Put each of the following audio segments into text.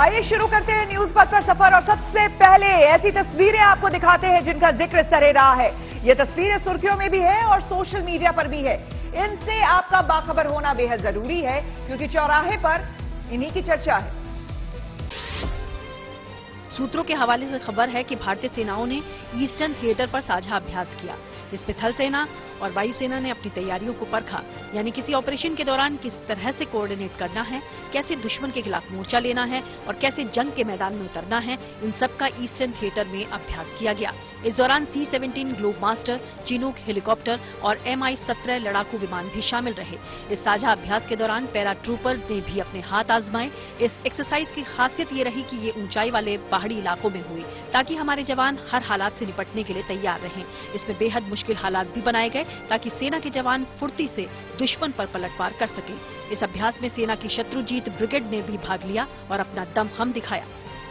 आइए शुरू करते हैं न्यूज पथ पर सफर और सबसे पहले ऐसी तस्वीरें आपको दिखाते हैं जिनका जिक्र सरे रहा है। ये तस्वीरें सुर्खियों में भी है और सोशल मीडिया पर भी है। इनसे आपका बाखबर होना बेहद जरूरी है क्योंकि चौराहे पर इन्हीं की चर्चा है। सूत्रों के हवाले से खबर है कि भारतीय सेनाओं ने ईस्टर्न थिएटर पर साझा अभ्यास किया। इसमें थल सेना और वायुसेना ने अपनी तैयारियों को परखा, यानी किसी ऑपरेशन के दौरान किस तरह से कोऑर्डिनेट करना है, कैसे दुश्मन के खिलाफ मोर्चा लेना है और कैसे जंग के मैदान में उतरना है, इन सब का ईस्टर्न थिएटर में अभ्यास किया गया। इस दौरान C-17 globe master, Chinook helicopter और MI-17 लड़ाकू विमान भी शामिल रहे। इस साझा अभ्यास के दौरान पैरा ट्रूपर ने भी अपने हाथ आजमाए। इस एक्सरसाइज की खासियत ये रही कि ये ऊंचाई वाले पहाड़ी इलाकों में हुई ताकि हमारे जवान हर हालात से निपटने के लिए तैयार रहें। इसमें बेहद मुश्किल हालात भी बनाए गए ताकि सेना के जवान फुर्ती से दुश्मन पर पलटवार कर सकें। इस अभ्यास में सेना की शत्रुजीत ब्रिगेड ने भी भाग लिया और अपना दमखम दिखाया।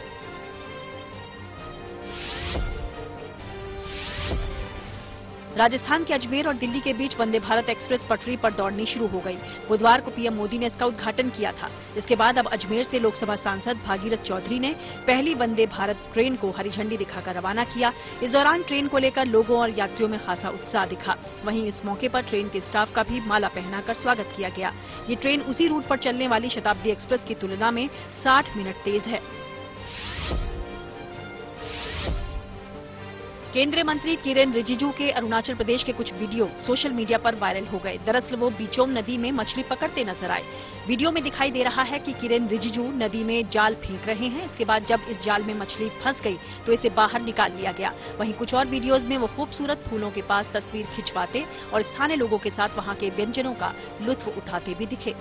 राजस्थान के अजमेर और दिल्ली के बीच वंदे भारत एक्सप्रेस पटरी पर दौड़नी शुरू हो गई। बुधवार को पीएम मोदी ने इसका उद्घाटन किया था। इसके बाद अब अजमेर से लोकसभा सांसद भागीरथ चौधरी ने पहली वंदे भारत ट्रेन को हरी झंडी दिखाकर रवाना किया। इस दौरान ट्रेन को लेकर लोगों और यात्रियों में खासा उत्साह दिखा। वहीं इस मौके पर ट्रेन के स्टाफ का भी माला पहनाकर स्वागत किया गया। ये ट्रेन उसी रूट पर चलने वाली शताब्दी एक्सप्रेस की तुलना में 60 मिनट तेज है। केंद्रीय मंत्री किरेन रिजिजू के अरुणाचल प्रदेश के कुछ वीडियो सोशल मीडिया पर वायरल हो गए। दरअसल वो बिचोम नदी में मछली पकड़ते नजर आए। वीडियो में दिखाई दे रहा है कि किरेन रिजिजू नदी में जाल फेंक रहे हैं। इसके बाद जब इस जाल में मछली फंस गई तो इसे बाहर निकाल लिया गया। वहीं कुछ और वीडियोज में वो खूबसूरत फूलों के पास तस्वीर खिंचवाते और स्थानीय लोगों के साथ वहां के व्यंजनों का लुत्फ उठाते भी दिखे।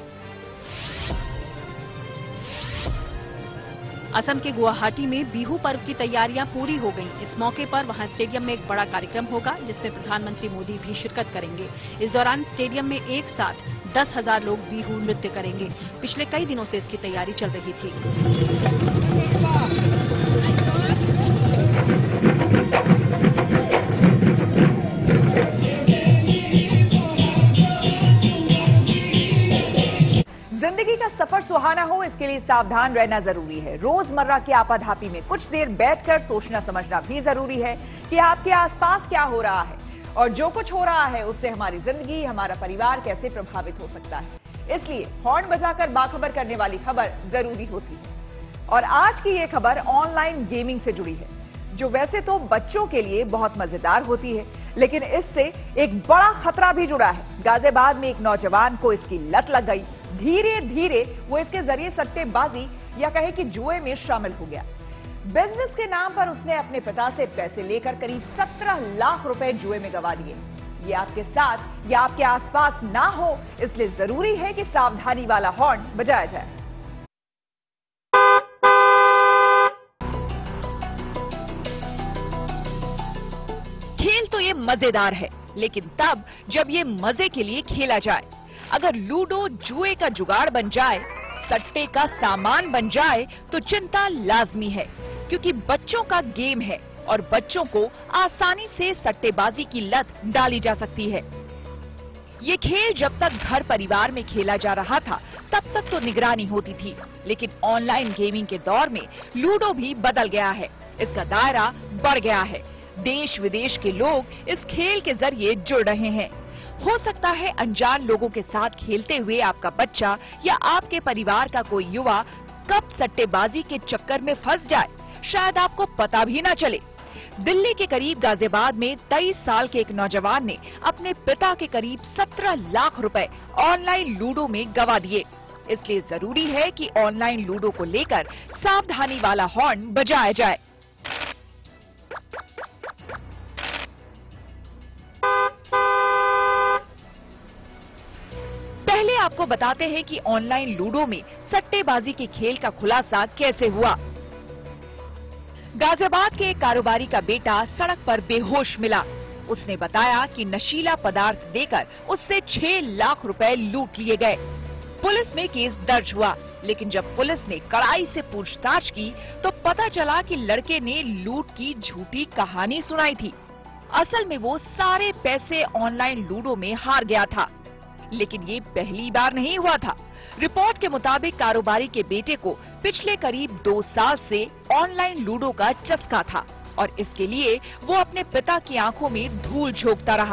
असम के गुवाहाटी में बिहू पर्व की तैयारियां पूरी हो गईं। इस मौके पर वहां स्टेडियम में एक बड़ा कार्यक्रम होगा जिसमें प्रधानमंत्री मोदी भी शिरकत करेंगे। इस दौरान स्टेडियम में एक साथ 10,000 लोग बिहू नृत्य करेंगे। पिछले कई दिनों से इसकी तैयारी चल रही थी। जिंदगी का सफर सुहाना हो इसके लिए सावधान रहना जरूरी है। रोजमर्रा की आपाधापी में कुछ देर बैठकर सोचना समझना भी जरूरी है कि आपके आसपास क्या हो रहा है और जो कुछ हो रहा है उससे हमारी जिंदगी, हमारा परिवार कैसे प्रभावित हो सकता है। इसलिए हॉर्न बजाकर बाखबर करने वाली खबर जरूरी होती है। और आज की ये खबर ऑनलाइन गेमिंग से जुड़ी है, जो वैसे तो बच्चों के लिए बहुत मजेदार होती है, लेकिन इससे एक बड़ा खतरा भी जुड़ा है। गाजियाबाद में एक नौजवान को इसकी लत लग गई। धीरे धीरे वो इसके जरिए सट्टेबाजी या कहे कि जुए में शामिल हो गया। बिजनेस के नाम पर उसने अपने पिता से पैसे लेकर करीब 17 लाख रुपए जुए में गंवा दिए। ये आपके साथ या आपके आसपास ना हो, इसलिए जरूरी है कि सावधानी वाला हॉर्न बजाया जाए। खेल तो ये मजेदार है, लेकिन तब जब ये मजे के लिए खेला जाए। अगर लूडो जुए का जुगाड़ बन जाए, सट्टे का सामान बन जाए तो चिंता लाजमी है, क्योंकि बच्चों का गेम है और बच्चों को आसानी से सट्टेबाजी की लत डाली जा सकती है। ये खेल जब तक घर परिवार में खेला जा रहा था तब तक तो निगरानी होती थी, लेकिन ऑनलाइन गेमिंग के दौर में लूडो भी बदल गया है। इसका दायरा बढ़ गया है। देश विदेश के लोग इस खेल के जरिए जुड़ रहे हैं। हो सकता है अनजान लोगों के साथ खेलते हुए आपका बच्चा या आपके परिवार का कोई युवा कब सट्टेबाजी के चक्कर में फंस जाए, शायद आपको पता भी न चले। दिल्ली के करीब गाजियाबाद में 23 साल के एक नौजवान ने अपने पिता के करीब 17 लाख रुपए ऑनलाइन लूडो में गंवा दिए। इसलिए जरूरी है कि ऑनलाइन लूडो को लेकर सावधानी वाला हॉर्न बजाया जाए। पहले आपको बताते हैं कि ऑनलाइन लूडो में सट्टेबाजी के खेल का खुलासा कैसे हुआ। गाजियाबाद के एक कारोबारी का बेटा सड़क पर बेहोश मिला। उसने बताया कि नशीला पदार्थ देकर उससे 6 लाख रुपए लूट लिए गए। पुलिस में केस दर्ज हुआ, लेकिन जब पुलिस ने कड़ाई से पूछताछ की तो पता चला कि लड़के ने लूट की झूठी कहानी सुनाई थी। असल में वो सारे पैसे ऑनलाइन लूडो में हार गया था। लेकिन ये पहली बार नहीं हुआ था। रिपोर्ट के मुताबिक कारोबारी के बेटे को पिछले करीब 2 साल से ऑनलाइन लूडो का चस्का था और इसके लिए वो अपने पिता की आंखों में धूल झोंकता रहा।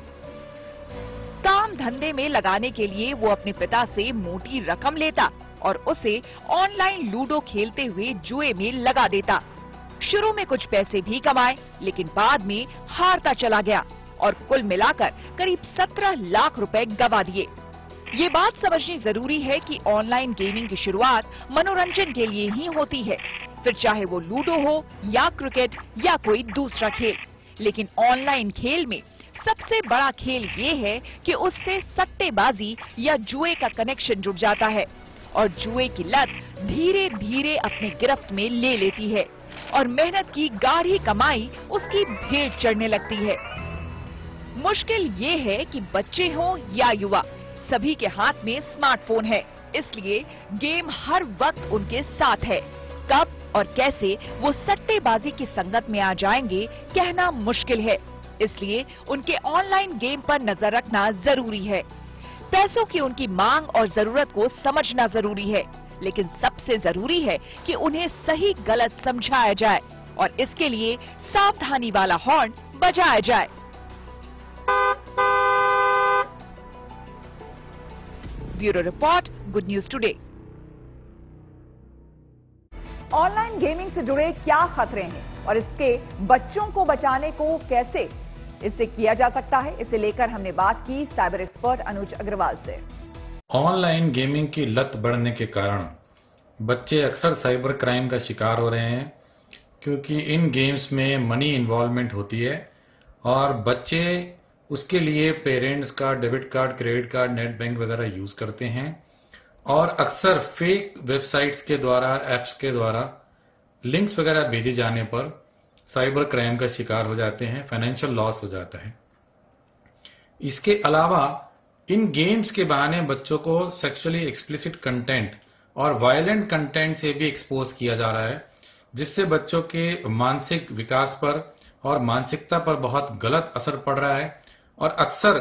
काम धंधे में लगाने के लिए वो अपने पिता से मोटी रकम लेता और उसे ऑनलाइन लूडो खेलते हुए जुए में लगा देता। शुरू में कुछ पैसे भी कमाए, लेकिन बाद में हारता चला गया और कुल मिलाकर करीब 17 लाख रुपए गवा दिए। ये बात समझनी जरूरी है कि ऑनलाइन गेमिंग की शुरुआत मनोरंजन के लिए ही होती है, फिर चाहे वो लूडो हो या क्रिकेट या कोई दूसरा खेल। लेकिन ऑनलाइन खेल में सबसे बड़ा खेल ये है कि उससे सट्टेबाजी या जुए का कनेक्शन जुड़ जाता है और जुए की लत धीरे धीरे अपनी गिरफ्त में ले लेती है और मेहनत की गाढ़ी कमाई उसकी भेंट चढ़ने लगती है। मुश्किल ये है कि बच्चे हों या युवा, सभी के हाथ में स्मार्टफोन है, इसलिए गेम हर वक्त उनके साथ है। कब और कैसे वो सट्टेबाजी की संगत में आ जाएंगे कहना मुश्किल है, इसलिए उनके ऑनलाइन गेम पर नजर रखना जरूरी है। पैसों की उनकी मांग और जरूरत को समझना जरूरी है, लेकिन सबसे जरूरी है कि उन्हें सही गलत समझाया जाए और इसके लिए सावधानी वाला हॉर्न बजाया जाए। Bureau report, good news today. Online gaming से जुड़े क्या खतरे हैं और इसके बच्चों को बचाने को कैसे इससे किया जा सकता है, इसे लेकर हमने बात की साइबर एक्सपर्ट अनुज अग्रवाल से। ऑनलाइन गेमिंग की लत बढ़ने के कारण बच्चे अक्सर साइबर क्राइम का शिकार हो रहे हैं, क्योंकि इन गेम्स में मनी इन्वॉल्वमेंट होती है और बच्चे उसके लिए पेरेंट्स का debit card, credit card, net bank वगैरह यूज करते हैं और अक्सर फेक वेबसाइट्स के द्वारा, एप्स के द्वारा लिंक्स वगैरह भेजे जाने पर साइबर क्राइम का शिकार हो जाते हैं, फाइनेंशियल लॉस हो जाता है। इसके अलावा इन गेम्स के बहाने बच्चों को सेक्सुअली एक्सप्लिसिट कंटेंट और वायलेंट कंटेंट से भी एक्सपोज किया जा रहा है, जिससे बच्चों के मानसिक विकास पर और मानसिकता पर बहुत गलत असर पड़ रहा है और अक्सर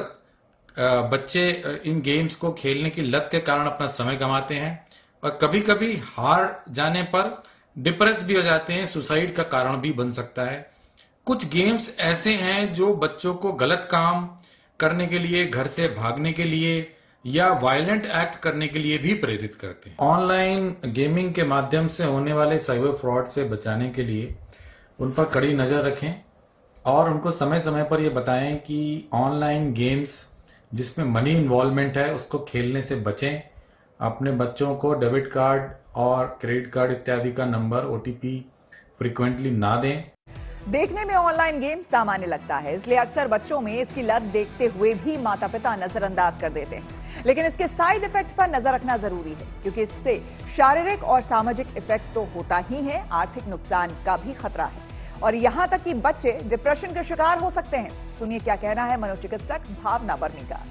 बच्चे इन गेम्स को खेलने की लत के कारण अपना समय गंवाते हैं और कभी कभी हार जाने पर डिप्रेस भी हो जाते हैं, सुसाइड का कारण भी बन सकता है। कुछ गेम्स ऐसे हैं जो बच्चों को गलत काम करने के लिए, घर से भागने के लिए या वायलेंट एक्ट करने के लिए भी प्रेरित करते हैं। ऑनलाइन गेमिंग के माध्यम से होने वाले साइबर फ्रॉड से बचाने के लिए उन पर कड़ी नजर रखें और उनको समय समय पर ये बताएं कि ऑनलाइन गेम्स जिसमें मनी इन्वॉल्वमेंट है उसको खेलने से बचें। अपने बच्चों को डेबिट कार्ड और क्रेडिट कार्ड इत्यादि का नंबर, ओटीपी फ्रीक्वेंटली ना दें। देखने में ऑनलाइन गेम सामान्य लगता है, इसलिए अक्सर बच्चों में इसकी लत देखते हुए भी माता पिता नजरअंदाज कर देते हैं। लेकिन इसके साइड इफेक्ट पर नजर रखना जरूरी है, क्योंकि इससे शारीरिक और सामाजिक इफेक्ट तो होता ही है, आर्थिक नुकसान का भी खतरा है और यहां तक कि बच्चे डिप्रेशन के शिकार हो सकते हैं। सुनिए क्या कहना है मनोचिकित्सक भावना बर्मी का।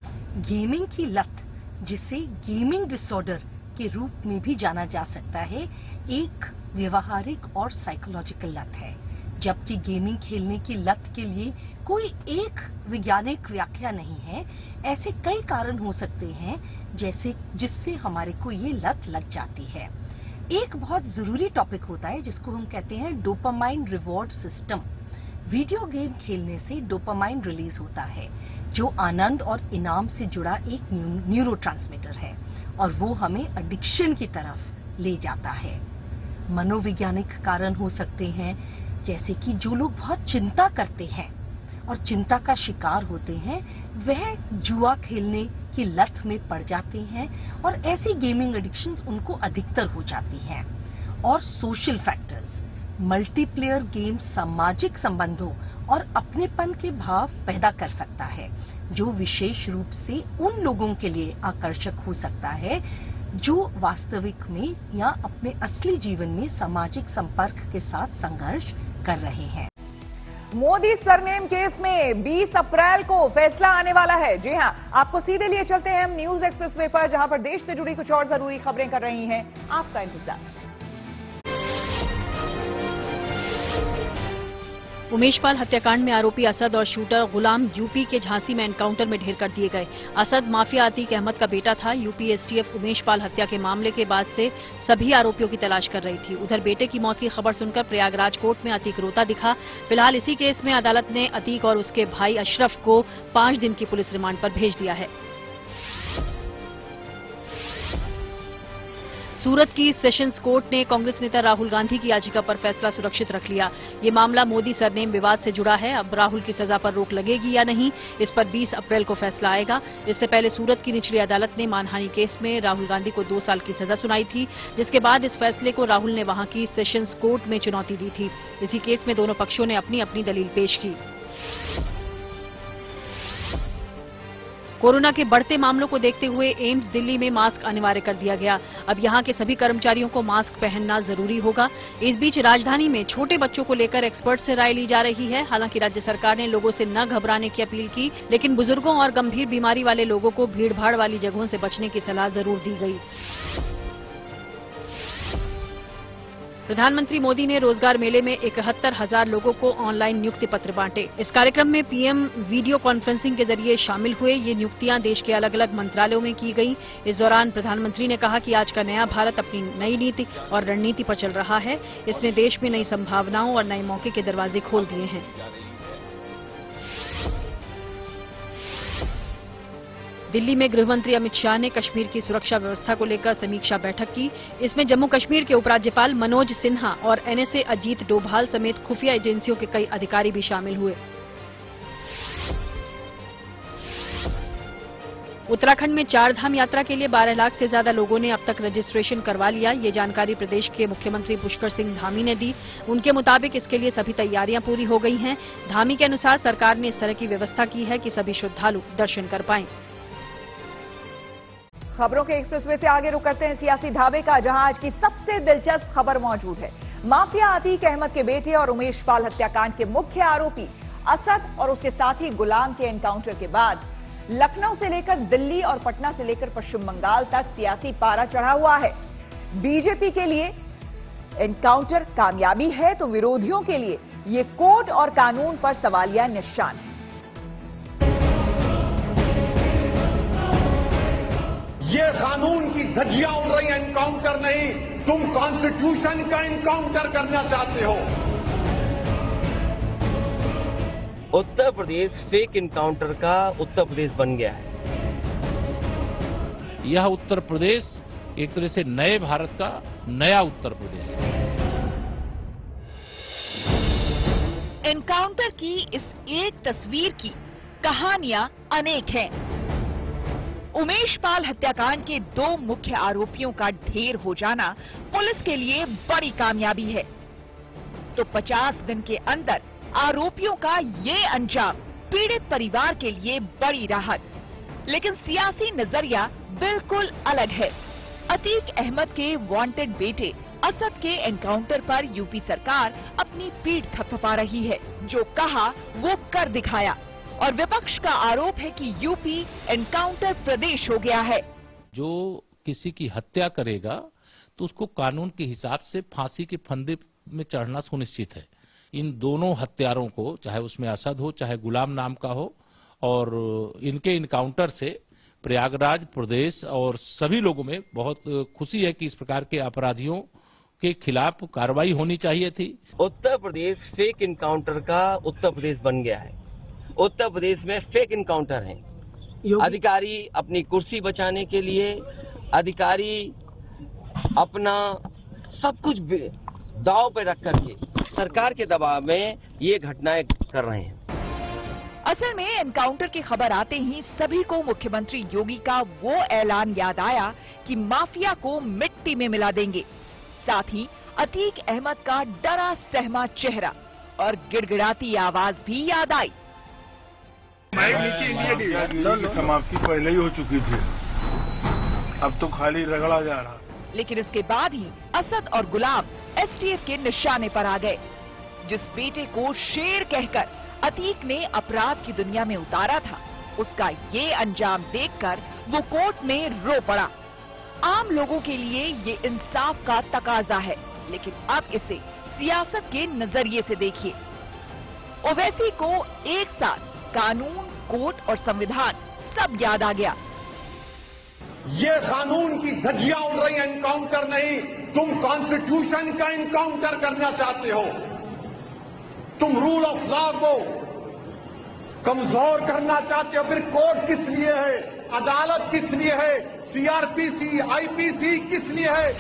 गेमिंग की लत, जिसे गेमिंग डिसऑर्डर के रूप में भी जाना जा सकता है, एक व्यवहारिक और साइकोलॉजिकल लत है। जबकि गेमिंग खेलने की लत के लिए कोई एक वैज्ञानिक व्याख्या नहीं है, ऐसे कई कारण हो सकते हैं जैसे जिससे हमारे को ये लत लग जाती है। एक बहुत जरूरी टॉपिक होता है जिसको हम कहते हैं dopamine reward system. Video game खेलने से डोपामाइन रिलीज होता है, जो आनंद और इनाम से जुड़ा एक न्यूरोट्रांसमीटर है और वो हमें एडिक्शन की तरफ ले जाता है। मनोवैज्ञानिक कारण हो सकते हैं, जैसे कि जो लोग बहुत चिंता करते हैं और चिंता का शिकार होते हैं, वह जुआ खेलने की लत में पड़ जाते हैं और ऐसी गेमिंग एडिक्शंस उनको अधिकतर हो जाती हैं। और सोशल फैक्टर्स, मल्टीप्लेयर गेम सामाजिक संबंधों और अपनेपन के भाव पैदा कर सकता है, जो विशेष रूप से उन लोगों के लिए आकर्षक हो सकता है जो वास्तविक में या अपने असली जीवन में सामाजिक संपर्क के साथ संघर्ष कर रहे हैं। मोदी सरनेम केस में 20 अप्रैल को फैसला आने वाला है। जी हां, आपको सीधे लिए चलते हैं हम न्यूज एक्सप्रेसवे पर, जहां पर देश से जुड़ी कुछ और जरूरी खबरें कर रही हैं आपका इंतजार। उमेश पाल हत्याकांड में आरोपी असद और शूटर गुलाम यूपी के झांसी में एनकाउंटर में ढेर कर दिए गए। असद माफिया अतीक अहमद का बेटा था। यूपी एसटीएफ उमेश पाल हत्या के मामले के बाद से सभी आरोपियों की तलाश कर रही थी। उधर बेटे की मौत की खबर सुनकर प्रयागराज कोर्ट में अतीक रोता दिखा। फिलहाल इसी केस में अदालत ने अतीक और उसके भाई अशरफ को 5 दिन की पुलिस रिमांड पर भेज दिया है। सूरत की सेशंस कोर्ट ने कांग्रेस नेता राहुल गांधी की याचिका पर फैसला सुरक्षित रख लिया। ये मामला मोदी सरनेम विवाद से जुड़ा है। अब राहुल की सजा पर रोक लगेगी या नहीं, इस पर 20 अप्रैल को फैसला आएगा। इससे पहले सूरत की निचली अदालत ने मानहानि केस में राहुल गांधी को 2 साल की सजा सुनाई थी, जिसके बाद इस फैसले को राहुल ने वहां की सेशंस कोर्ट में चुनौती दी थी। इसी केस में दोनों पक्षों ने अपनी अपनी दलील पेश की। कोरोना के बढ़ते मामलों को देखते हुए एम्स दिल्ली में मास्क अनिवार्य कर दिया गया। अब यहां के सभी कर्मचारियों को मास्क पहनना जरूरी होगा। इस बीच राजधानी में छोटे बच्चों को लेकर एक्सपर्ट से राय ली जा रही है। हालांकि राज्य सरकार ने लोगों से न घबराने की अपील की, लेकिन बुजुर्गों और गंभीर बीमारी वाले लोगों को भीड़भाड़ वाली जगहों से बचने की सलाह जरूर दी गई। प्रधानमंत्री मोदी ने रोजगार मेले में 71,000 लोगों को ऑनलाइन नियुक्ति पत्र बांटे। इस कार्यक्रम में पीएम वीडियो कॉन्फ्रेंसिंग के जरिए शामिल हुए। ये नियुक्तियां देश के अलग अलग मंत्रालयों में की गई। इस दौरान प्रधानमंत्री ने कहा कि आज का नया भारत अपनी नई नीति और रणनीति पर चल रहा है। इसने देश में नई संभावनाओं और नए मौके के दरवाजे खोल दिए हैं। दिल्ली में गृहमंत्री अमित शाह ने कश्मीर की सुरक्षा व्यवस्था को लेकर समीक्षा बैठक की। इसमें जम्मू कश्मीर के उपराज्यपाल मनोज सिन्हा और एनएसए अजीत डोभाल समेत खुफिया एजेंसियों के कई अधिकारी भी शामिल हुए। उत्तराखंड में 4 धाम यात्रा के लिए 12 लाख से ज्यादा लोगों ने अब तक रजिस्ट्रेशन करवा लिया। ये जानकारी प्रदेश के मुख्यमंत्री पुष्कर सिंह धामी ने दी। उनके मुताबिक इसके लिए सभी तैयारियां पूरी हो गई हैं। धामी के अनुसार सरकार ने इस तरह की व्यवस्था की है कि सभी श्रद्धालु दर्शन कर पाएं। खबरों के एक्सप्रेसवे से आगे रुक करते हैं सियासी ढाबे का, जहां आज की सबसे दिलचस्प खबर मौजूद है। माफिया अतीक अहमद के बेटे और उमेश पाल हत्याकांड के मुख्य आरोपी असद और उसके साथी गुलाम के एनकाउंटर के बाद लखनऊ से लेकर दिल्ली और पटना से लेकर पश्चिम बंगाल तक सियासी पारा चढ़ा हुआ है। बीजेपी के लिए एनकाउंटर कामयाबी है तो विरोधियों के लिए ये कोर्ट और कानून पर सवालिया निशान है। ये कानून की धज्जियां उड़ रही हैं, एनकाउंटर नहीं। तुम कॉन्स्टिट्यूशन का एनकाउंटर करना चाहते हो। उत्तर प्रदेश फेक एनकाउंटर का उत्तर प्रदेश बन गया है। यह उत्तर प्रदेश एक तरह से नए भारत का नया उत्तर प्रदेश है। एनकाउंटर की इस एक तस्वीर की कहानियां अनेक हैं। उमेश पाल हत्याकांड के 2 मुख्य आरोपियों का ढेर हो जाना पुलिस के लिए बड़ी कामयाबी है, तो 50 दिन के अंदर आरोपियों का ये अंजाम पीड़ित परिवार के लिए बड़ी राहत। लेकिन सियासी नजरिया बिल्कुल अलग है। अतीक अहमद के वांटेड बेटे असद के एनकाउंटर पर यूपी सरकार अपनी पीठ थपथपा रही है। जो कहा वो कर दिखाया, और विपक्ष का आरोप है कि यूपी एनकाउंटर प्रदेश हो गया है। जो किसी की हत्या करेगा तो उसको कानून के हिसाब से फांसी के फंदे में चढ़ना सुनिश्चित है। इन दोनों हत्यारों को, चाहे उसमें असद हो चाहे गुलाम नाम का हो, और इनके इनकाउंटर से प्रयागराज प्रदेश और सभी लोगों में बहुत खुशी है कि इस प्रकार के अपराधियों के खिलाफ कार्रवाई होनी चाहिए थी। उत्तर प्रदेश फेक एनकाउंटर का उत्तर प्रदेश बन गया है। उत्तर प्रदेश में फेक एनकाउंटर हैं। अधिकारी अपनी कुर्सी बचाने के लिए, अधिकारी अपना सब कुछ दांव पे रख करके सरकार के दबाव में ये घटनाएं कर रहे हैं। असल में एनकाउंटर की खबर आते ही सभी को मुख्यमंत्री योगी का वो ऐलान याद आया कि माफिया को मिट्टी में मिला देंगे। साथ ही अतीक अहमद का डरा सहमा चेहरा और गिड़गिड़ाती आवाज भी याद आई। की समाप्ति पहले ही हो चुकी थी, अब तो खाली रगड़ा जा रहा। लेकिन इसके बाद ही असद और गुलाम एसटीएफ के निशाने पर आ गए। जिस बेटे को शेर कहकर अतीक ने अपराध की दुनिया में उतारा था, उसका ये अंजाम देखकर वो कोर्ट में रो पड़ा। आम लोगों के लिए ये इंसाफ का तकाजा है, लेकिन अब इसे सियासत के नजरिए से देखिए। ओवैसी को एक साथ कानून, कोर्ट और संविधान सब याद आ गया। ये कानून की धज्जियां उड़ रही हैं, एनकाउंटर नहीं। तुम कॉन्स्टिट्यूशन का एनकाउंटर करना चाहते हो। तुम रूल ऑफ लॉ को कमजोर करना चाहते हो। फिर कोर्ट किस लिए है? अदालत किस लिए है? सीआरपीसी, आईपीसी किस लिए है?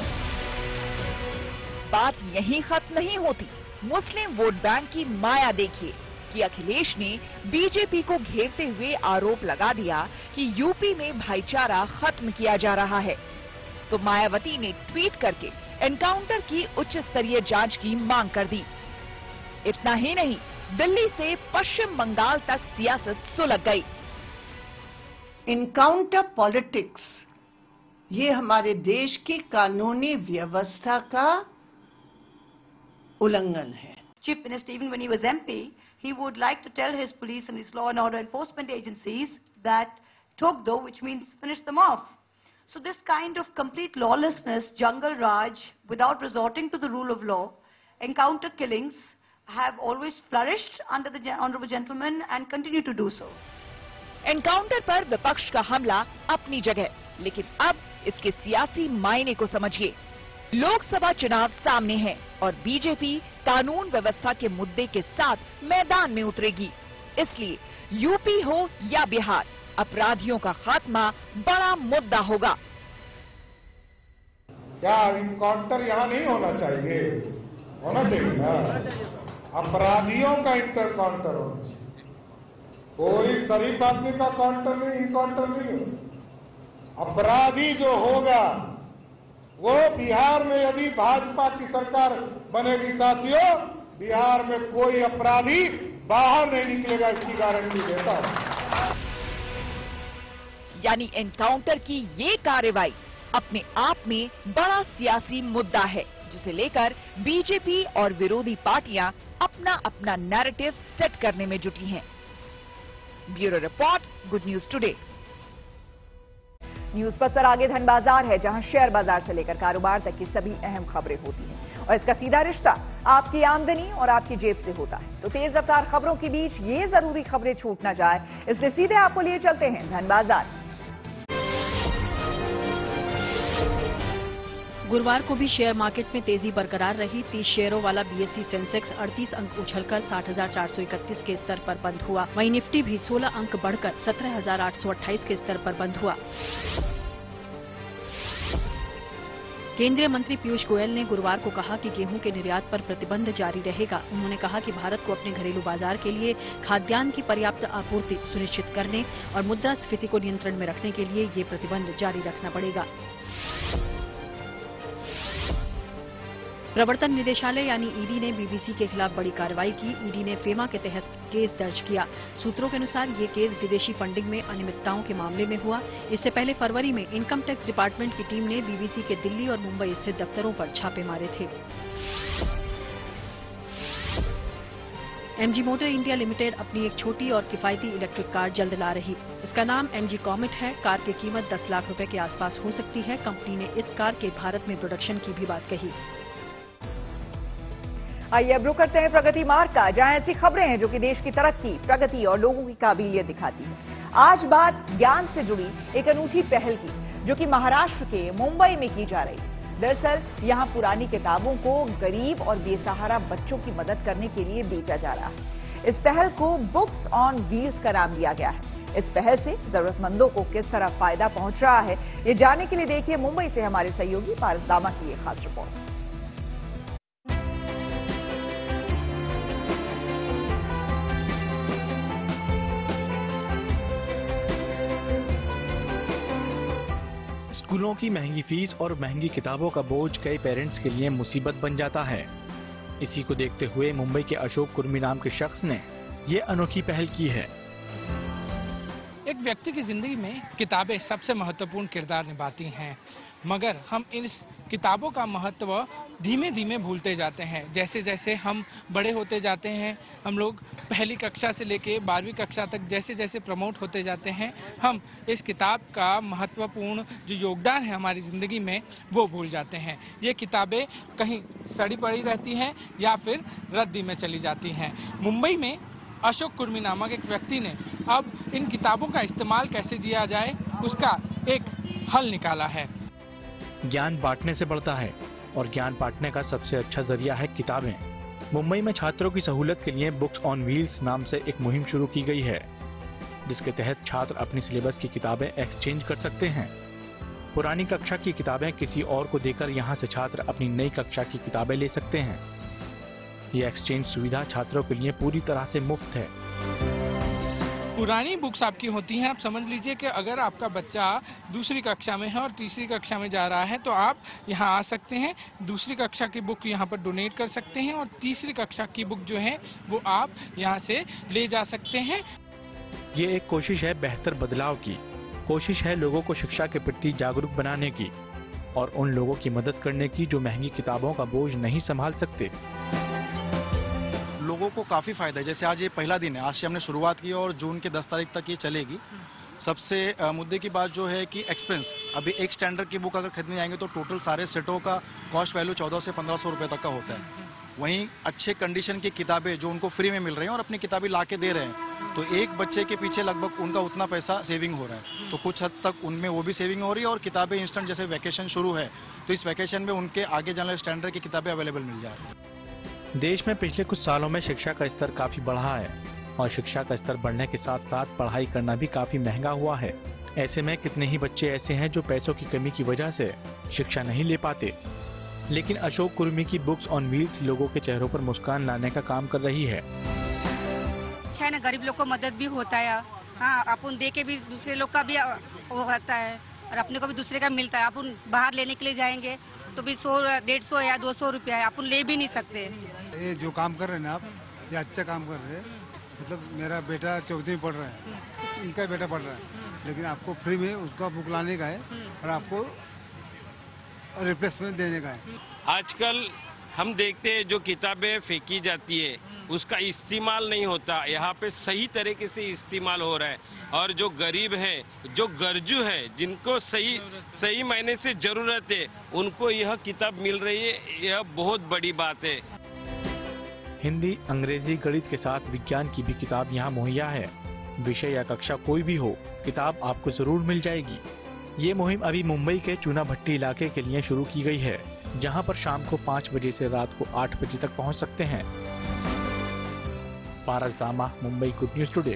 बात यहीं खत्म नहीं होती। मुस्लिम वोट बैंक की माया देखिए कि अखिलेश ने बीजेपी को घेरते हुए आरोप लगा दिया कि यूपी में भाईचारा खत्म किया जा रहा है, तो मायावती ने ट्वीट करके एनकाउंटर की उच्च स्तरीय जांच की मांग कर दी। इतना ही नहीं, दिल्ली से पश्चिम बंगाल तक सियासत सुलग गई। इनकाउंटर पॉलिटिक्स ये हमारे देश की कानूनी व्यवस्था का उल्लंघन है। Chief Minister, even when he was MP, he would like to tell his police and his law and order enforcement agencies that thok do, which means finish them off. So this kind of complete lawlessness, jungle raj, without resorting to the rule of law, encounter killings have always flourished under the honorable gentleman and continue to do so. Encounter पर विपक्ष का हमला अपनी जगह, लेकिन अब इसके सियासी मायने को समझिए। लोकसभा चुनाव सामने है और बीजेपी कानून व्यवस्था के मुद्दे के साथ मैदान में उतरेगी। इसलिए यूपी हो या बिहार, अपराधियों का खात्मा बड़ा मुद्दा होगा। क्या इनकाउंटर यहाँ नहीं होना चाहिए? होना चाहिए ना। अपराधियों का इंटरकाउंटर होना चाहिए। कोई शरीफ आदमी का काउंटर नहीं, इनकाउंटर नहीं हो। अपराधी जो होगा वो बिहार में यदि भाजपा की सरकार बनेगी साथियों, बिहार में कोई अपराधी बाहर नहीं निकलेगा, इसकी गारंटी देता हूं। यानी एनकाउंटर की ये कार्रवाई अपने आप में बड़ा सियासी मुद्दा है, जिसे लेकर बीजेपी और विरोधी पार्टियां अपना अपना नैरेटिव सेट करने में जुटी हैं। Bureau report, good news today. News पथ पर आगे धन बाजार है, जहां शेयर बाजार से लेकर कारोबार तक की सभी अहम खबरें होती हैं और इसका सीधा रिश्ता आपकी आमदनी और आपकी जेब से होता है। तो तेज रफ्तार खबरों के बीच ये जरूरी खबरें छूट ना जाए, इसलिए सीधे आपको लिए चलते हैं धन बाजार। गुरुवार को भी शेयर मार्केट में तेजी बरकरार रही। 30 शेयरों वाला बीएसई सेंसेक्स 38 अंक उछलकर 60,431 के स्तर पर बंद हुआ। वहीं निफ्टी भी 16 अंक बढ़कर 17,828 के स्तर पर बंद हुआ। केंद्रीय मंत्री पीयूष गोयल ने गुरुवार को कहा कि गेहूं के निर्यात पर प्रतिबंध जारी रहेगा। उन्होंने कहा कि भारत को अपने घरेलू बाजार के लिए खाद्यान्न की पर्याप्त आपूर्ति सुनिश्चित करने और मुद्रास्फीति को नियंत्रण में रखने के लिए ये प्रतिबंध जारी रखना पड़ेगा। प्रवर्तन निदेशालय यानी ईडी ने बीबीसी के खिलाफ बड़ी कार्रवाई की। ईडी ने फेमा के तहत केस दर्ज किया। सूत्रों के अनुसार ये केस विदेशी फंडिंग में अनियमितताओं के मामले में हुआ। इससे पहले फरवरी में इनकम टैक्स डिपार्टमेंट की टीम ने बीबीसी के दिल्ली और मुंबई स्थित दफ्तरों पर छापे मारे थे। एमजी मोटर इंडिया लिमिटेड अपनी एक छोटी और किफायती इलेक्ट्रिक कार जल्द ला रही। इसका नाम एमजी कॉमेट है। कार की कीमत 10 लाख रुपए के आसपास हो सकती है। कंपनी ने इस कार के भारत में प्रोडक्शन की भी बात कही। आइए अब रुक करते हैं प्रगति मार्ग का, जहां ऐसी खबरें हैं जो कि देश की तरक्की, प्रगति और लोगों की काबिलियत दिखाती है। आज बात ज्ञान से जुड़ी एक अनूठी पहल की, जो कि महाराष्ट्र के मुंबई में की जा रही है। दरअसल यहां पुरानी किताबों को गरीब और बेसहारा बच्चों की मदद करने के लिए बेचा जा रहा है। इस पहल को बुक्स ऑन व्हील्स का नाम दिया गया है। इस पहल से जरूरतमंदों को किस तरह फायदा पहुंच रहा है, ये जानने के लिए देखिए मुंबई से हमारे सहयोगी पारस दामा की एक खास रिपोर्ट। स्कूलों की महंगी फीस और महंगी किताबों का बोझ कई पेरेंट्स के लिए मुसीबत बन जाता है। इसी को देखते हुए मुंबई के अशोक कुर्मी नाम के शख्स ने ये अनोखी पहल की है। एक व्यक्ति की जिंदगी में किताबें सबसे महत्वपूर्ण किरदार निभाती हैं। मगर हम इस किताबों का महत्व धीमे धीमे भूलते जाते हैं। जैसे जैसे हम बड़े होते जाते हैं, हम लोग पहली कक्षा से लेके 12वीं कक्षा तक जैसे जैसे प्रमोट होते जाते हैं, हम इस किताब का महत्वपूर्ण जो योगदान है हमारी ज़िंदगी में वो भूल जाते हैं। ये किताबें कहीं सड़ी पड़ी रहती हैं या फिर रद्दी में चली जाती हैं। मुंबई में अशोक कुर्मी नामक एक व्यक्ति ने अब इन किताबों का इस्तेमाल कैसे किया जाए उसका एक हल निकाला है। ज्ञान बांटने से बढ़ता है और ज्ञान बांटने का सबसे अच्छा जरिया है किताबें। मुंबई में छात्रों की सहूलत के लिए बुक्स ऑन व्हील्स नाम से एक मुहिम शुरू की गई है, जिसके तहत छात्र अपनी सिलेबस की किताबें एक्सचेंज कर सकते हैं। पुरानी कक्षा की किताबें किसी और को देकर यहां से छात्र अपनी नई कक्षा की किताबें ले सकते हैं। ये एक्सचेंज सुविधा छात्रों के लिए पूरी तरह से मुफ्त है। पुरानी बुक्स आपकी होती हैं, आप समझ लीजिए कि अगर आपका बच्चा दूसरी कक्षा में है और तीसरी कक्षा में जा रहा है तो आप यहाँ आ सकते हैं, दूसरी कक्षा की बुक यहाँ पर डोनेट कर सकते हैं और तीसरी कक्षा की बुक जो है वो आप यहाँ से ले जा सकते हैं। ये एक कोशिश है बेहतर बदलाव की, कोशिश है लोगों को शिक्षा के प्रति जागरूक बनाने की और उन लोगों की मदद करने की जो महंगी किताबों का बोझ नहीं संभाल सकते। लोगों को काफी फायदा है। जैसे आज ये पहला दिन है, आज से हमने शुरुआत की और जून के 10 तारीख तक ये चलेगी। सबसे मुद्दे की बात जो है कि एक्सपेंस, अभी एक स्टैंडर्ड की बुक अगर खरीदने जाएंगे तो टोटल सारे सेटों का कॉस्ट वैल्यू 1400 से 1500 रुपए तक का होता है। वहीं अच्छे कंडीशन की किताबें जो उनको फ्री में मिल रही हैं और अपनी किताबें ला के दे रहे हैं, तो एक बच्चे के पीछे लगभग उनका उतना पैसा सेविंग हो रहा है। तो कुछ हद तक उनमें वो भी सेविंग हो रही है और किताबें इंस्टेंट, जैसे वैकेशन शुरू है तो इस वैकेशन में उनके आगे जाने वाले स्टैंडर्ड की किताबें अवेलेबल मिल जा रही है। देश में पिछले कुछ सालों में शिक्षा का स्तर काफी बढ़ा है और शिक्षा का स्तर बढ़ने के साथ साथ पढ़ाई करना भी काफी महंगा हुआ है। ऐसे में कितने ही बच्चे ऐसे हैं जो पैसों की कमी की वजह से शिक्षा नहीं ले पाते, लेकिन अशोक कुर्मी की बुक्स ऑन व्हील्स लोगों के चेहरों पर मुस्कान लाने का काम कर रही है। अच्छा है ना, गरीब लोग को मदद भी होता है। हाँ, अपन दे के भी दूसरे लोग का भी वो होता है और अपने को भी दूसरे का मिलता है। अपन बाहर लेने के लिए जाएंगे तो भी 100, 150 या 200 रुपया है, अपन ले भी नहीं सकते। ये जो काम कर रहे हैं ना आप, ये अच्छा काम कर रहे हैं। मतलब मेरा बेटा 14वीं पढ़ रहा है, इनका बेटा पढ़ रहा है, लेकिन आपको फ्री में उसका बुक लाने का है और आपको रिप्लेसमेंट देने का है। आजकल हम देखते हैं जो किताबें फेंकी जाती है उसका इस्तेमाल नहीं होता, यहाँ पे सही तरीके से इस्तेमाल हो रहा है और जो गरीब है, जो गर्जू है, जिनको सही मायने से जरूरत है, उनको यह किताब मिल रही है, यह बहुत बड़ी बात है। हिंदी, अंग्रेजी, गणित के साथ विज्ञान की भी किताब यहाँ मुहैया है। विषय या कक्षा कोई भी हो, किताब आपको जरूर मिल जाएगी। ये मुहिम अभी मुंबई के चूना भट्टी इलाके के लिए शुरू की गई है, जहाँ पर शाम को 5 बजे से रात को 8 बजे तक पहुँच सकते हैं। Paras Dama, Mumbai good news today.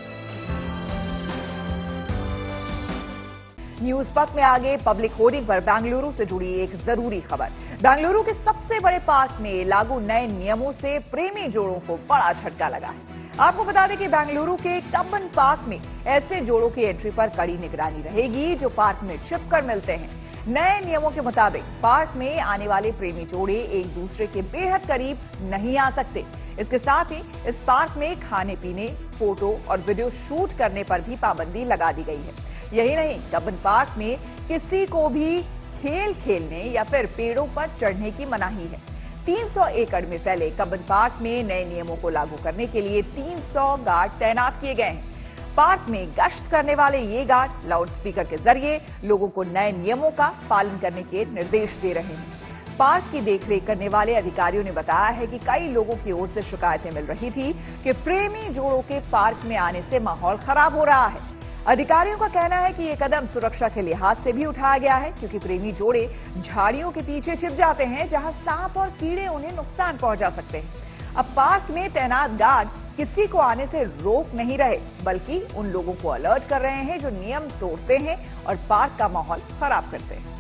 News पक में आगे पब्लिक होर्डिंग पर बेंगलुरु से जुड़ी एक जरूरी खबर। बेंगलुरु के सबसे बड़े पार्क में लागू नए नियमों से प्रेमी जोड़ों को बड़ा झटका लगा है। आपको बता दें कि बेंगलुरु के कब्बन पार्क में ऐसे जोड़ों की एंट्री पर कड़ी निगरानी रहेगी जो पार्क में छिपकर मिलते हैं। नए नियमों के मुताबिक पार्क में आने वाले प्रेमी जोड़े एक दूसरे के बेहद करीब नहीं आ सकते। इसके साथ ही इस पार्क में खाने पीने, फोटो और वीडियो शूट करने पर भी पाबंदी लगा दी गई है। यही नहीं, कब्बन पार्क में किसी को भी खेल खेलने या फिर पेड़ों पर चढ़ने की मनाही है। 300 एकड़ में फैले कब्बन पार्क में नए नियमों को लागू करने के लिए 300 गार्ड तैनात किए गए हैं। पार्क में गश्त करने वाले ये गार्ड लाउड स्पीकर के जरिए लोगों को नए नियमों का पालन करने के निर्देश दे रहे हैं। पार्क की देखरेख करने वाले अधिकारियों ने बताया है कि कई लोगों की ओर से शिकायतें मिल रही थी कि प्रेमी जोड़ों के पार्क में आने से माहौल खराब हो रहा है। अधिकारियों का कहना है कि ये कदम सुरक्षा के लिहाज से भी उठाया गया है, क्योंकि प्रेमी जोड़े झाड़ियों के पीछे छिप जाते हैं जहां सांप और कीड़े उन्हें नुकसान पहुंचा सकते हैं। अब पार्क में तैनात गार्ड किसी को आने से रोक नहीं रहे, बल्कि उन लोगों को अलर्ट कर रहे हैं जो नियम तोड़ते हैं और पार्क का माहौल खराब करते हैं।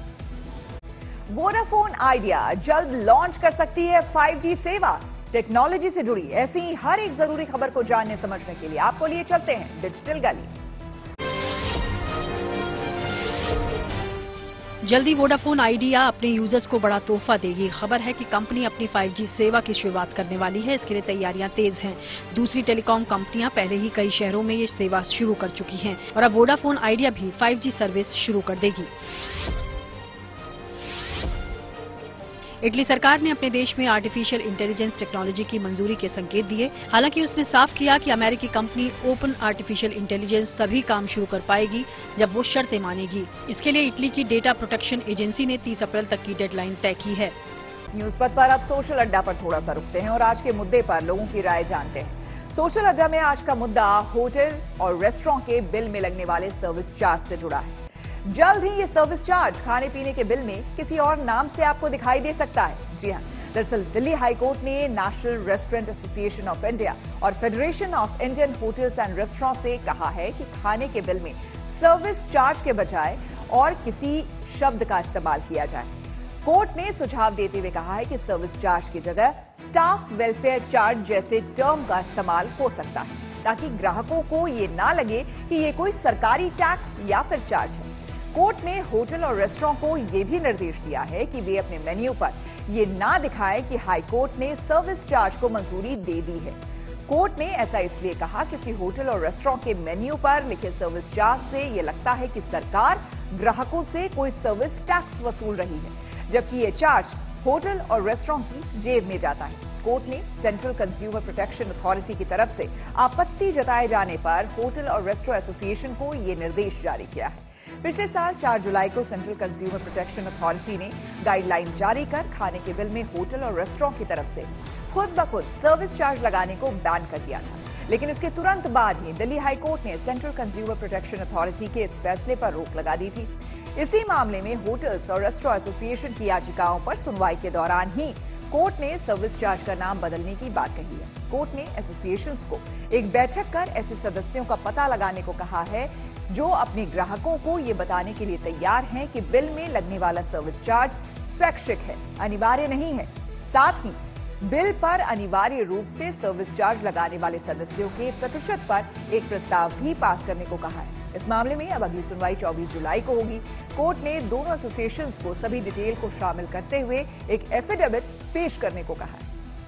वोडाफोन आइडिया जल्द लॉन्च कर सकती है 5G सेवा। टेक्नोलॉजी से जुड़ी ऐसी ही हर एक जरूरी खबर को जानने समझने के लिए आपको लिए चलते हैं डिजिटल गली। जल्दी वोडाफोन आइडिया अपने यूजर्स को बड़ा तोहफा देगी। खबर है कि कंपनी अपनी 5G सेवा की शुरुआत करने वाली है। इसके लिए तैयारियां तेज हैं। दूसरी टेलीकॉम कंपनियां पहले ही कई शहरों में ये सेवा शुरू कर चुकी हैं और अब वोडाफोन आइडिया भी 5G सर्विस शुरू कर देगी। इटली सरकार ने अपने देश में आर्टिफिशियल इंटेलिजेंस टेक्नोलॉजी की मंजूरी के संकेत दिए। हालांकि उसने साफ किया कि अमेरिकी कंपनी ओपन आर्टिफिशियल इंटेलिजेंस तभी काम शुरू कर पाएगी जब वो शर्तें मानेगी। इसके लिए इटली की डेटा प्रोटेक्शन एजेंसी ने 30 अप्रैल तक की डेडलाइन तय की है। न्यूज पथ पर अब सोशल अड्डा पर थोड़ा सा रुकते हैं और आज के मुद्दे पर लोगों की राय जानते हैं। सोशल अड्डा में आज का मुद्दा होटल और रेस्टोरेंट के बिल में लगने वाले सर्विस चार्ज से जुड़ा है। जल्द ही ये सर्विस चार्ज खाने पीने के बिल में किसी और नाम से आपको दिखाई दे सकता है। जी हां, दरअसल दिल्ली हाईकोर्ट ने national restaurant association of India और federation of Indian hotels and restaurant से कहा है कि खाने के बिल में सर्विस चार्ज के बजाय और किसी शब्द का इस्तेमाल किया जाए। कोर्ट ने सुझाव देते हुए कहा है कि सर्विस चार्ज की जगह स्टाफ वेलफेयर चार्ज जैसे टर्म का इस्तेमाल हो सकता है, ताकि ग्राहकों को ये ना लगे कि ये कोई सरकारी टैक्स या फिर चार्ज है। कोर्ट ने होटल और रेस्टोरेंट को ये भी निर्देश दिया है कि वे अपने मेन्यू पर ये ना दिखाएं कि हाईकोर्ट ने सर्विस चार्ज को मंजूरी दे दी है। कोर्ट ने ऐसा इसलिए कहा क्योंकि होटल और रेस्टोरेंट के मेन्यू पर लिखे सर्विस चार्ज से ये लगता है कि सरकार ग्राहकों से कोई सर्विस टैक्स वसूल रही है, जबकि ये चार्ज होटल और रेस्टोरेंट की जेब में जाता है। कोर्ट ने सेंट्रल कंज्यूमर प्रोटेक्शन अथॉरिटी की तरफ से आपत्ति जताए जाने पर होटल और रेस्टोरेंट एसोसिएशन को ये निर्देश जारी किया है। पिछले साल 4 जुलाई को सेंट्रल कंज्यूमर प्रोटेक्शन अथॉरिटी ने गाइडलाइन जारी कर खाने के बिल में होटल और रेस्टोरेंट की तरफ से खुद ब खुद सर्विस चार्ज लगाने को बैन कर दिया था। लेकिन इसके तुरंत बाद ही दिल्ली हाईकोर्ट ने सेंट्रल कंज्यूमर प्रोटेक्शन अथॉरिटी के इस फैसले पर रोक लगा दी थी। इसी मामले में होटल्स और रेस्टोरेंट एसोसिएशन की याचिकाओं पर सुनवाई के दौरान ही कोर्ट ने सर्विस चार्ज का नाम बदलने की बात कही है। कोर्ट ने एसोसिएशंस को एक बैठक कर ऐसे सदस्यों का पता लगाने को कहा है जो अपने ग्राहकों को ये बताने के लिए तैयार हैं कि बिल में लगने वाला सर्विस चार्ज स्वैच्छिक है, अनिवार्य नहीं है। साथ ही बिल पर अनिवार्य रूप से सर्विस चार्ज लगाने वाले सदस्यों के प्रतिशत पर एक प्रस्ताव भी पास करने को कहा है। इस मामले में अब अगली सुनवाई 24 जुलाई को होगी। कोर्ट ने दोनों एसोसिएशंस को सभी डिटेल को शामिल करते हुए एक एफिडेविट पेश करने को कहा है।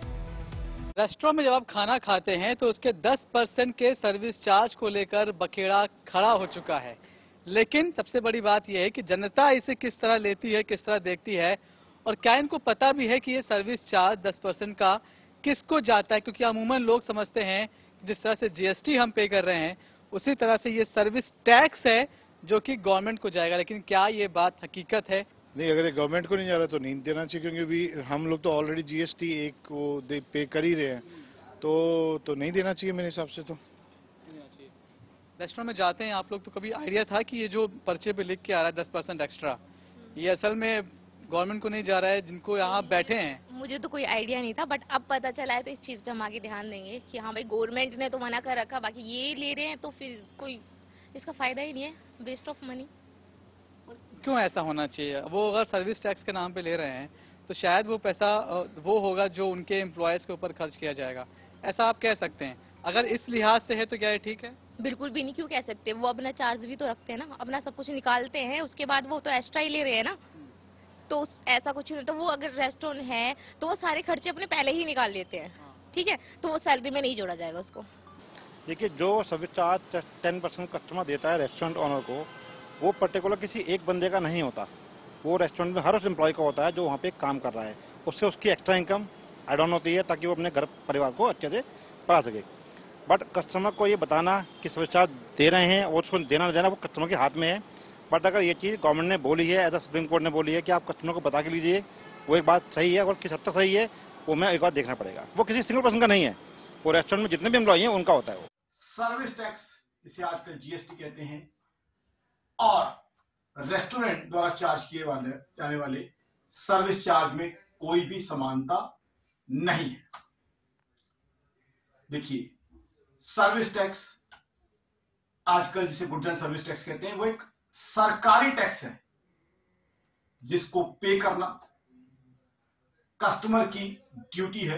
रेस्टोरेंट में जब आप खाना खाते हैं तो उसके 10% के सर्विस चार्ज को लेकर बखेड़ा खड़ा हो चुका है। लेकिन सबसे बड़ी बात यह है कि जनता इसे किस तरह लेती है, किस तरह देखती है, और क्या इनको पता भी है कि ये सर्विस चार्ज 10% का किसको जाता है। क्योंकि अमूमन लोग समझते हैं जिस तरह से जीएसटी हम पे कर रहे हैं उसी तरह से ये सर्विस टैक्स है जो कि गवर्नमेंट को जाएगा। लेकिन क्या ये बात हकीकत है? नहीं, अगर गवर्नमेंट को नहीं जा रहा तो नहीं देना चाहिए, क्योंकि अभी हम लोग तो ऑलरेडी जीएसटी एक वो पे कर ही रहे हैं, तो नहीं देना चाहिए मेरे हिसाब से। तो रेस्टोरेंट में जाते हैं आप लोग, तो कभी आइडिया था कि ये जो पर्चे पे लिख के आ रहा है 10% एक्स्ट्रा, ये असल में गवर्नमेंट को नहीं जा रहा है, जिनको यहाँ बैठे हैं? मुझे तो कोई आइडिया नहीं था, बट अब पता चला है तो इस चीज पे हम आगे ध्यान देंगे कि हाँ भाई गवर्नमेंट ने तो मना कर रखा, बाकी ये ले रहे हैं तो फिर कोई इसका फायदा ही नहीं है, वेस्ट ऑफ मनी। क्यों ऐसा होना चाहिए? वो अगर सर्विस टैक्स के नाम पे ले रहे हैं तो शायद वो पैसा वो होगा जो उनके एम्प्लॉयज के ऊपर खर्च किया जाएगा, ऐसा आप कह सकते हैं। अगर इस लिहाज से है तो क्या ये ठीक है? बिल्कुल भी नहीं, क्यों कह सकते, वो अपना चार्ज भी तो रखते हैं ना, अपना सब कुछ निकालते हैं, उसके बाद वो तो एक्स्ट्रा ही ले रहे हैं ना। तो ऐसा कुछ नहीं, तो वो अगर रेस्टोरेंट है तो वो सारे खर्चे अपने पहले ही निकाल लेते हैं, ठीक है, तो वो सैलरी में नहीं जोड़ा जाएगा उसको। देखिए, जो सर्विस चार्ज 10% कस्टमर देता है रेस्टोरेंट ओनर को, वो पर्टिकुलर किसी एक बंदे का नहीं होता, वो रेस्टोरेंट में हर उस एम्प्लॉय का होता है जो वहाँ पे काम कर रहा है। उससे उसकी एक्स्ट्रा इनकम ऐड ऑन होती है ताकि वो अपने घर परिवार को अच्छे से पढ़ा सके। बट कस्टमर को ये बताना कि सर्विस चार्ज दे रहे हैं और उसको देना नहीं देना वो कस्टमर के हाथ में है। बट अगर ये चीज़ गवर्नमेंट ने बोली है, एज सुप्रीम कोर्ट ने बोली है कि आप कस्टमर को बता के लीजिए, वो एक बात सही है, और किस हद तक सही है वो मैं एक बार देखना पड़ेगा। वो किसी सिंगल पर्सन का नहीं है, वो रेस्टोरेंट में जितने भी एम्प्लॉय हैं उनका होता है। वो सर्विस टैक्स, इसे आजकल जीएसटी कहते हैं, और रेस्टोरेंट द्वारा चार्ज किए जाने वाले सर्विस चार्ज में कोई भी समानता नहीं है। देखिए, सर्विस टैक्स आजकल जिसे गुड्स एंड सर्विस टैक्स कहते हैं, वो एक सरकारी टैक्स है जिसको पे करना कस्टमर की ड्यूटी है।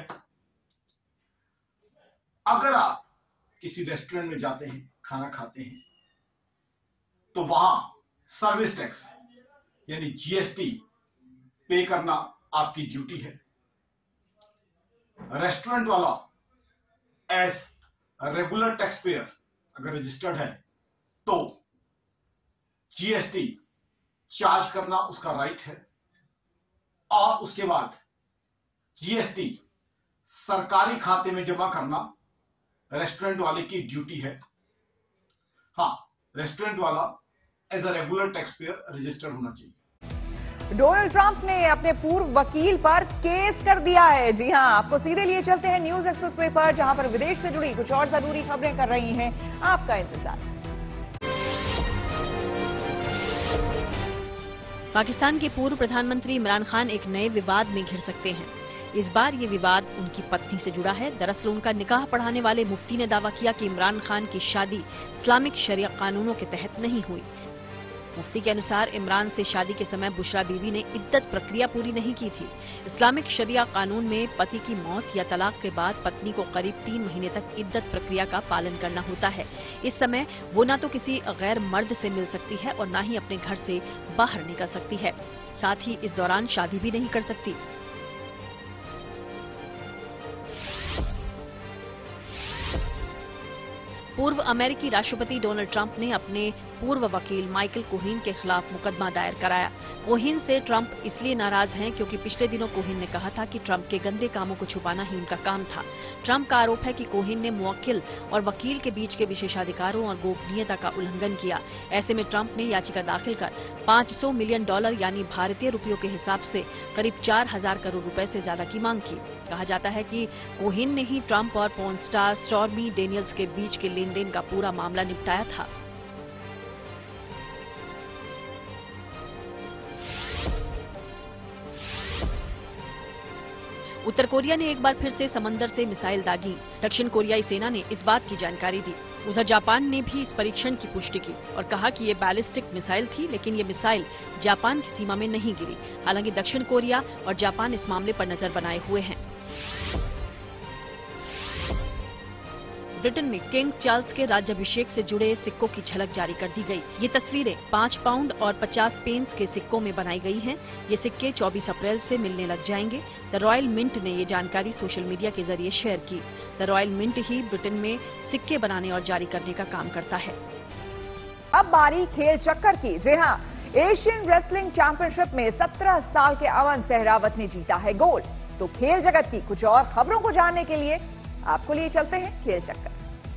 अगर आप किसी रेस्टोरेंट में जाते हैं, खाना खाते हैं, तो वहां सर्विस टैक्स यानी जीएसटी पे करना आपकी ड्यूटी है। रेस्टोरेंट वाला एज रेगुलर टैक्स पेयर अगर रजिस्टर्ड है तो जीएसटी चार्ज करना उसका राइट है, और उसके बाद जीएसटी सरकारी खाते में जमा करना रेस्टोरेंट वाले की ड्यूटी है। हाँ, रेस्टोरेंट वाला as a regular taxpayer registered होना चाहिए। डोनाल्ड ट्रंप ने अपने पूर्व वकील पर केस कर दिया है। जी हां, आपको सीधे लिए चलते हैं न्यूज एक्सप्रेस पर, जहां पर विदेश से जुड़ी कुछ और जरूरी खबरें कर रही हैं आपका इंतजार। पाकिस्तान के पूर्व प्रधानमंत्री इमरान खान एक नए विवाद में घिर सकते हैं। इस बार ये विवाद उनकी पत्नी से जुड़ा है। दरअसल उनका निकाह पढ़ाने वाले मुफ्ती ने दावा किया कि इमरान खान की शादी इस्लामिक शरिया कानूनों के तहत नहीं हुई। मुफ्ती के अनुसार इमरान से शादी के समय बुशरा बीवी ने इद्दत प्रक्रिया पूरी नहीं की थी। इस्लामिक शरिया कानून में पति की मौत या तलाक के बाद पत्नी को करीब 3 महीने तक इद्दत प्रक्रिया का पालन करना होता है। इस समय वो न तो किसी गैर मर्द से मिल सकती है और न ही अपने घर से बाहर निकल सकती है। साथ ही इस दौरान शादी भी नहीं कर सकती। पूर्व अमेरिकी राष्ट्रपति डोनाल्ड ट्रंप ने अपने पूर्व वकील माइकल कोहेन के खिलाफ मुकदमा दायर कराया। कोहेन से ट्रंप इसलिए नाराज हैं क्योंकि पिछले दिनों कोहेन ने कहा था कि ट्रंप के गंदे कामों को छुपाना ही उनका काम था। ट्रंप का आरोप है कि कोहेन ने मुवक्किल और वकील के बीच के विशेषाधिकारों और गोपनीयता का उल्लंघन किया। ऐसे में ट्रंप ने याचिका दाखिल कर $500 मिलियन यानी भारतीय रुपयों के हिसाब से करीब 4,000 करोड़ रुपए से ज्यादा की मांग की। कहा जाता है कि कोहेन ने ही ट्रंप और पॉर्न स्टार स्टॉर्मी डेनियल्स के बीच के लेनदेन का पूरा मामला निपटाया था। उत्तर कोरिया ने एक बार फिर से समंदर से मिसाइल दागी। दक्षिण कोरियाई सेना ने इस बात की जानकारी दी। उधर जापान ने भी इस परीक्षण की पुष्टि की और कहा कि ये बैलिस्टिक मिसाइल थी, लेकिन ये मिसाइल जापान की सीमा में नहीं गिरी। हालांकि दक्षिण कोरिया और जापान इस मामले पर नजर बनाए हुए हैं। ब्रिटेन में किंग चार्ल्स के राज्याभिषेक से जुड़े सिक्कों की झलक जारी कर दी गई। ये तस्वीरें 5 पाउंड और 50 पेंस के सिक्कों में बनाई गई हैं। ये सिक्के 24 अप्रैल से मिलने लग जाएंगे। द रॉयल मिंट ने ये जानकारी सोशल मीडिया के जरिए शेयर की। द रॉयल मिंट ही ब्रिटेन में सिक्के बनाने और जारी करने का काम करता है। अब बारी खेल चक्कर की। जी हां, एशियन रेसलिंग चैंपियनशिप में 17 साल के अमन सहरावत ने जीता है गोल्ड। तो खेल जगत की कुछ और खबरों को जानने के लिए आपको लिए चलते हैं खेल चक्कर।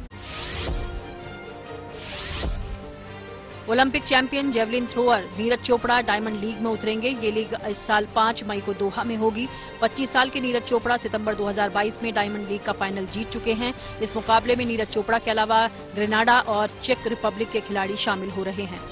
Olympic champion javelin thrower Neeraj Chopra diamond league में उतरेंगे। ये लीग इस साल 5 मई को दोहा में होगी। 25 साल के नीरज चोपड़ा सितंबर 2022 में डायमंड लीग का फाइनल जीत चुके हैं। इस मुकाबले में नीरज चोपड़ा के अलावा ग्रेनाडा और चेक रिपब्लिक के खिलाड़ी शामिल हो रहे हैं।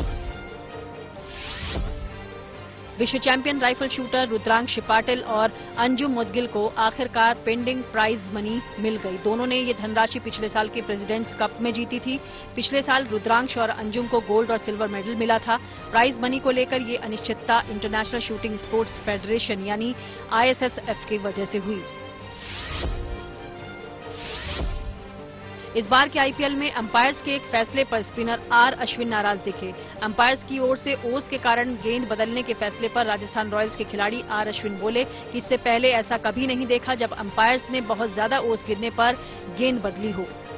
विश्व champion rifle shooter Rudransh Patil और अंजुम मुदगिल को आखिरकार पेंडिंग प्राइज मनी मिल गई। दोनों ने ये धनराशि पिछले साल के प्रेसिडेंट्स कप में जीती थी। पिछले साल रुद्रांश और अंजुम को गोल्ड और सिल्वर मेडल मिला था। प्राइज मनी को लेकर ये अनिश्चितता इंटरनेशनल शूटिंग स्पोर्ट्स फेडरेशन यानी ISSF की वजह से हुई। इस बार के IPL में अंपायर्स के एक फैसले पर स्पिनर R अश्विन नाराज दिखे। अंपायर्स की ओर से ओस के कारण गेंद बदलने के फैसले पर राजस्थान रॉयल्स के खिलाड़ी R अश्विन बोले कि इससे पहले ऐसा कभी नहीं देखा जब अंपायर्स ने बहुत ज्यादा ओस गिरने पर गेंद बदली हो।